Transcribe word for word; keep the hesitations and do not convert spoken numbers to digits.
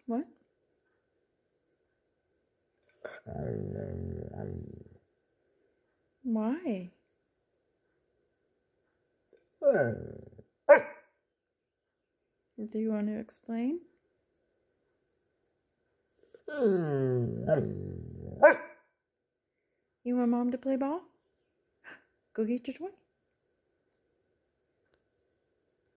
What? Why? Do you want to explain? You want Mom to play ball? Go get your toy.